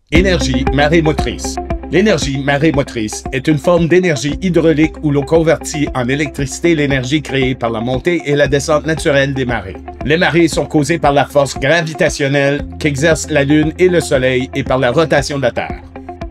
Énergie marémotrice. L'énergie marémotrice est une forme d'énergie hydraulique où l'on convertit en électricité l'énergie créée par la montée et la descente naturelle des marées. Les marées sont causées par la force gravitationnelle qu'exercent la Lune et le Soleil et par la rotation de la Terre.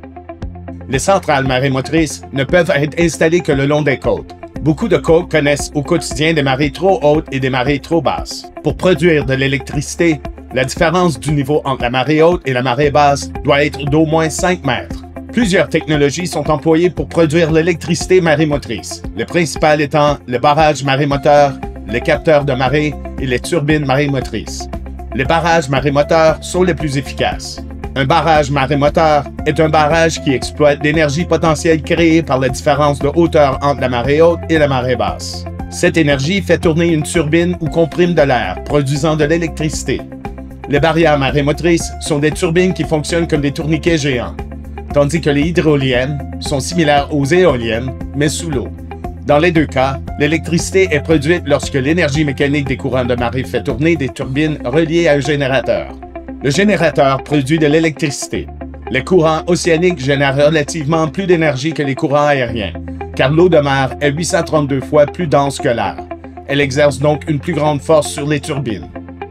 Les centrales marémotrices ne peuvent être installées que le long des côtes. Beaucoup de côtes connaissent au quotidien des marées trop hautes et des marées trop basses. Pour produire de l'électricité, la différence du niveau entre la marée haute et la marée basse doit être d'au moins 5 mètres. Plusieurs technologies sont employées pour produire l'électricité marémotrice, les principales étant le barrage marémoteur, les capteurs de marée et les turbines marémotrices. Les barrages marémoteurs sont les plus efficaces. Un barrage marémoteur est un barrage qui exploite l'énergie potentielle créée par la différence de hauteur entre la marée haute et la marée basse. Cette énergie fait tourner une turbine ou comprime de l'air, produisant de l'électricité. Les barrières marémotrices sont des turbines qui fonctionnent comme des tourniquets géants, tandis que les hydroliennes sont similaires aux éoliennes, mais sous l'eau. Dans les deux cas, l'électricité est produite lorsque l'énergie mécanique des courants de marée fait tourner des turbines reliées à un générateur. Le générateur produit de l'électricité. Les courants océaniques génèrent relativement plus d'énergie que les courants aériens, car l'eau de mer est 832 fois plus dense que l'air. Elle exerce donc une plus grande force sur les turbines.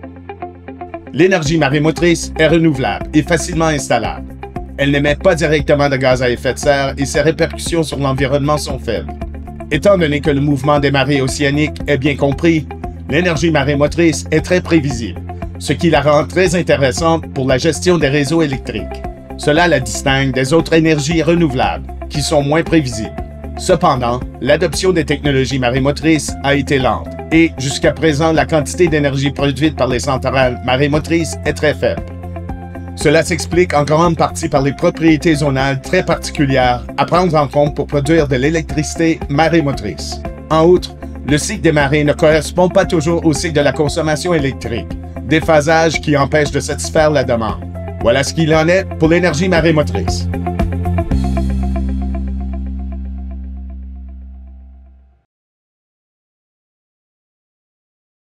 L'énergie marémotrice est renouvelable et facilement installable. Elle n'émet pas directement de gaz à effet de serre et ses répercussions sur l'environnement sont faibles. Étant donné que le mouvement des marées océaniques est bien compris, l'énergie marémotrice est très prévisible, ce qui la rend très intéressante pour la gestion des réseaux électriques. Cela la distingue des autres énergies renouvelables, qui sont moins prévisibles. Cependant, l'adoption des technologies marémotrices a été lente et, jusqu'à présent, la quantité d'énergie produite par les centrales marémotrices est très faible. Cela s'explique en grande partie par les propriétés zonales très particulières à prendre en compte pour produire de l'électricité marémotrice. En outre, le cycle des marées ne correspond pas toujours au cycle de la consommation électrique, déphasage qui empêche de satisfaire la demande. Voilà ce qu'il en est pour l'énergie marémotrice.